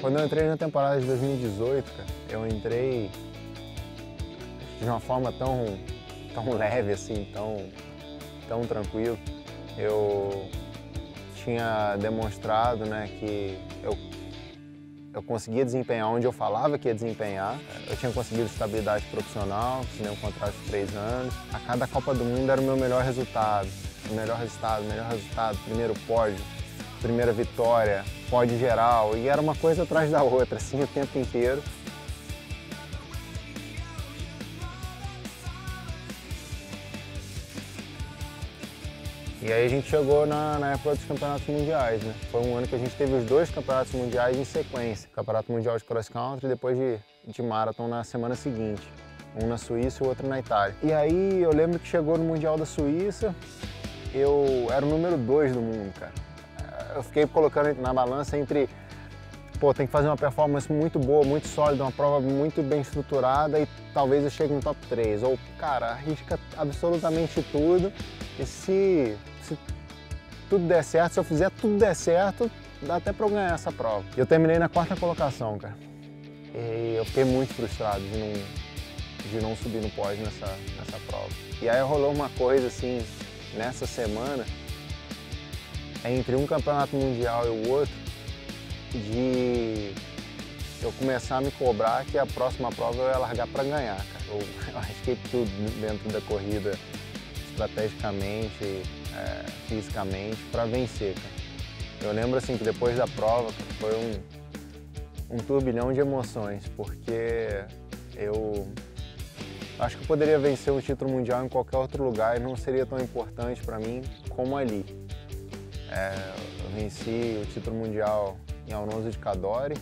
Quando eu entrei na temporada de 2018, cara, eu entrei de uma forma tão leve assim, tão tranquilo. Eu tinha demonstrado, né, que eu conseguia desempenhar onde eu falava que ia desempenhar. Eu tinha conseguido estabilidade profissional, assinei um contrato de 3 anos. A cada Copa do Mundo era o meu melhor resultado. Melhor resultado, primeiro pódio, primeira vitória, pódio geral. E era uma coisa atrás da outra, assim, o tempo inteiro. E aí a gente chegou na época dos campeonatos mundiais, né? Foi um ano que a gente teve os 2 campeonatos mundiais em sequência. Campeonato mundial de cross country e depois de marathon na semana seguinte. Um na Suíça e o outro na Itália. E aí eu lembro que chegou no Mundial da Suíça, eu era o número 2 do mundo, cara. Eu fiquei colocando na balança entre, pô, tem que fazer uma performance muito boa, muito sólida, uma prova muito bem estruturada e talvez eu chegue no top 3. Ou, cara, arrisca absolutamente tudo e se tudo der certo, se eu fizer tudo der certo, dá até pra eu ganhar essa prova. Eu terminei na 4ª colocação, cara. E eu fiquei muito frustrado de não subir no pódio nessa prova. E aí rolou uma coisa assim, nessa semana, entre um campeonato mundial e o outro, de eu começar a me cobrar que a próxima prova eu ia largar para ganhar, cara. Eu arrisquei tudo dentro da corrida, estrategicamente, fisicamente, para vencer, cara. Eu lembro assim que depois da prova, cara, foi um turbilhão de emoções, porque eu acho que eu poderia vencer o título mundial em qualquer outro lugar e não seria tão importante para mim como ali. Eu venci o título mundial em Alonso de Cadore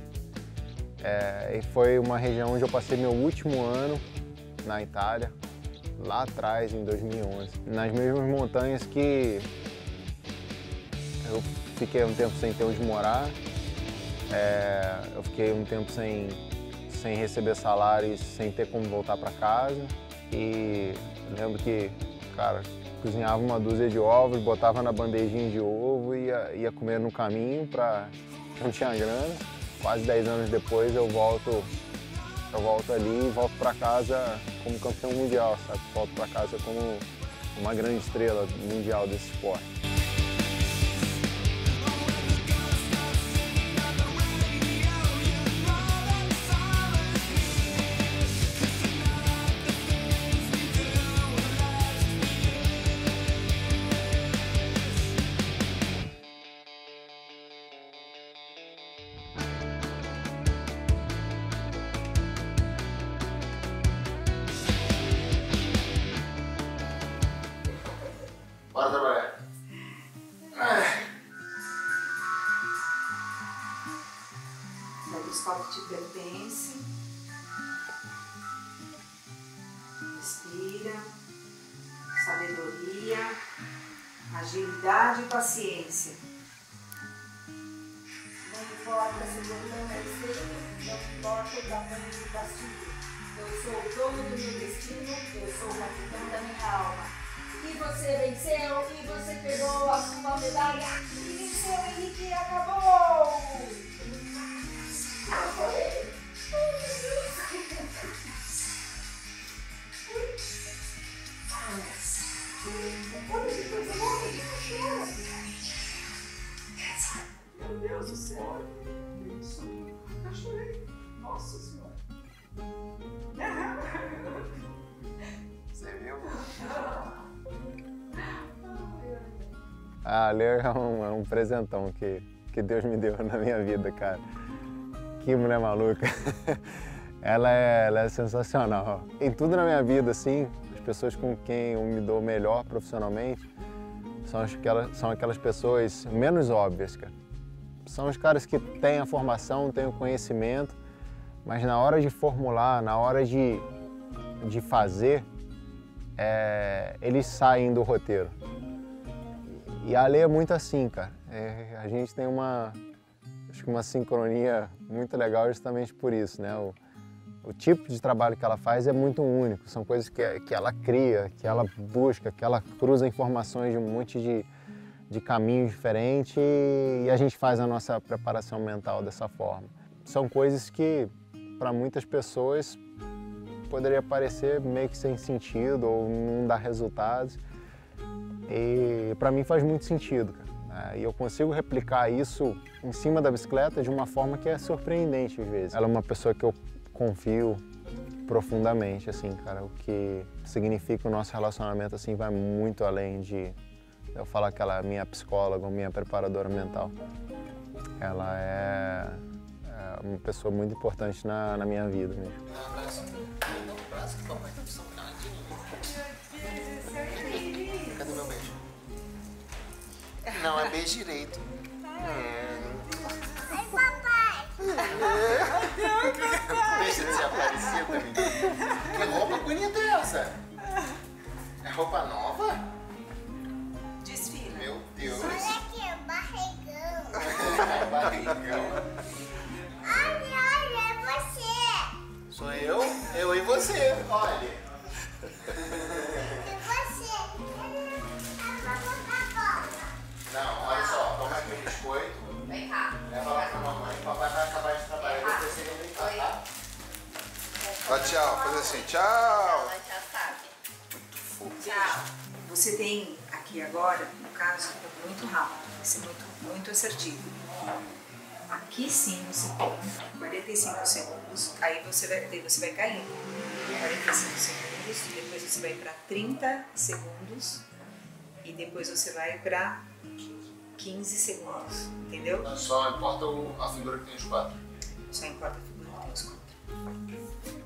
e foi uma região onde eu passei meu último ano na Itália, lá atrás, em 2011, nas mesmas montanhas que eu fiquei um tempo sem ter onde morar, eu fiquei um tempo sem receber salário e sem ter como voltar para casa. E lembro que, cara, cozinhava uma dúzia de ovos, botava na bandejinha de ovo e ia comer no caminho, não tinha grana. Quase 10 anos depois eu volto ali e volto para casa como campeão mundial, sabe? Volto para casa como uma grande estrela mundial desse esporte. Bora trabalhar. Pega os copos que te pertencem. Respira. Sabedoria, agilidade e paciência. Não importa se o botão é feio, não importa o tamanho do castigo. Eu sou o dono do meu destino, eu sou o capitão da minha alma. E você venceu, e você pegou a sua medalha, e venceu, Henrique, acabou! Acabou! Meu Deus do céu! Isso! Eu chorei! Nossa Senhora! Você viu? A Lê é um presentão que Deus me deu na minha vida, cara. Que mulher maluca. Ela é sensacional. Em tudo na minha vida, assim, as pessoas com quem eu me dou melhor profissionalmente são aquelas pessoas menos óbvias, cara. São os caras que têm a formação, têm o conhecimento, mas na hora de formular, na hora de fazer, eles saem do roteiro. E a Lê é muito assim, cara. A gente tem acho que uma sincronia muito legal justamente por isso, né? O tipo de trabalho que ela faz é muito único. São coisas que ela cria, que ela busca, que ela cruza informações de um monte de caminhos diferentes e a gente faz a nossa preparação mental dessa forma. São coisas que, para muitas pessoas, poderia parecer meio que sem sentido ou não dar resultados. E para mim faz muito sentido, cara. E eu consigo replicar isso em cima da bicicleta de uma forma que é surpreendente às vezes. Ela é uma pessoa que eu confio profundamente, assim, cara. O que significa o nosso relacionamento, assim, vai muito além de eu falar que ela é minha psicóloga ou minha preparadora mental. Ela é uma pessoa muito importante na minha vida mesmo. Cadê meu beijo? Não, é beijo direito. Ai, papai! Deixa de ser aparecido, menino. Que roupa bonita é essa? É roupa nova? Desfila. Meu Deus. Olha aqui, barrigão. Barrigão. Olha, é você. Sou eu? Eu e você. Olha. É você. Vamos pra bola. Não, olha só. Toma aqui o biscoito. Vem cá. Leva lá pra mamãe. Papai vai acabar de trabalhar. Depois você vem brincar, tá? Ó, tchau. Faz assim. Tchau. Ela já sabe. Muito fofo. Tchau. Você tem aqui agora, no caso, muito rápido, vai ser muito assertivo. Aqui sim você tem 45 segundos, aí você vai caindo. 45 segundos, depois você vai para 30 segundos e depois você vai para 15 segundos, entendeu? Só importa a figura que tem os quatro. Só importa a figura que tem os quatro.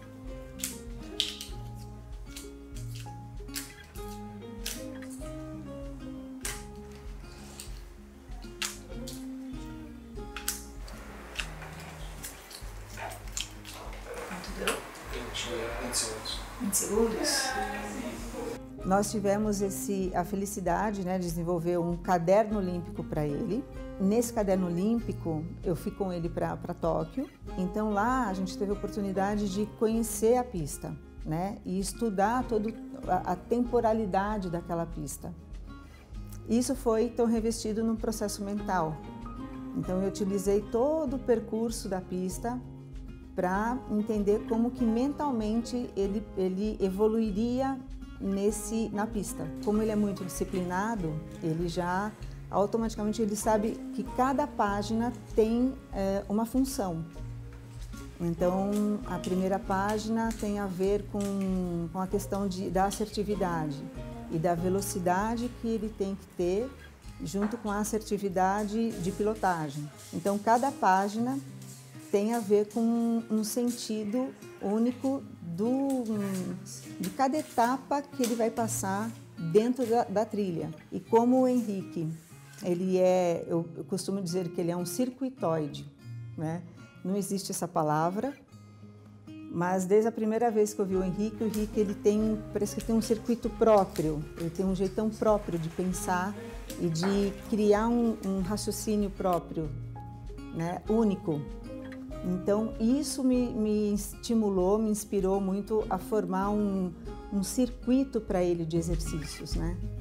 Quanto deu? 20 segundos. 20 segundos? Nós tivemos a felicidade, né, de desenvolver um caderno olímpico para ele. Nesse caderno olímpico, eu fui com ele para Tóquio. Então lá a gente teve a oportunidade de conhecer a pista, né, e estudar toda a temporalidade daquela pista. Isso foi então revestido num processo mental. Então eu utilizei todo o percurso da pista para entender como que mentalmente ele evoluiria na pista. Como ele é muito disciplinado, ele já automaticamente ele sabe que cada página tem uma função. Então a primeira página tem a ver com a questão da assertividade e da velocidade que ele tem que ter junto com a assertividade de pilotagem. Então cada página tem a ver com um sentido único de cada etapa que ele vai passar dentro da trilha. E como o Henrique, eu costumo dizer que ele é um circuitoide, né? Não existe essa palavra, mas desde a primeira vez que eu vi o Henrique parece que tem um circuito próprio, ele tem um jeitão próprio de pensar e de criar um raciocínio próprio, né? Único. Então, isso me estimulou, me inspirou muito a formar um circuito para ele de exercícios, né?